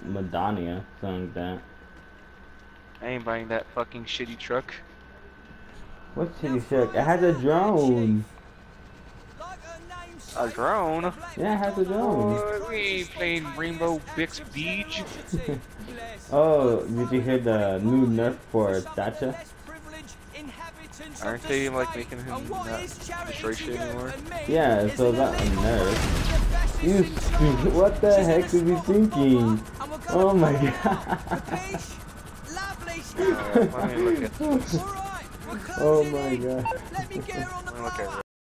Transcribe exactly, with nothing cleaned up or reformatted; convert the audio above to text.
Madonna, something like that. I ain't buying that fucking shitty truck. What shitty truck? It has a drone. A drone? Yeah, it has a drone. Boy, we ain't playing Rainbow Bix Beach. Oh, did you hear the new nerf for Thatcher? Aren't they like making him not destroy shit anymore? Yeah, so that a nerf. You stupid. What the heck is he thinking? Oh my god. Uh, let me look at this. Oh my god. Let me look at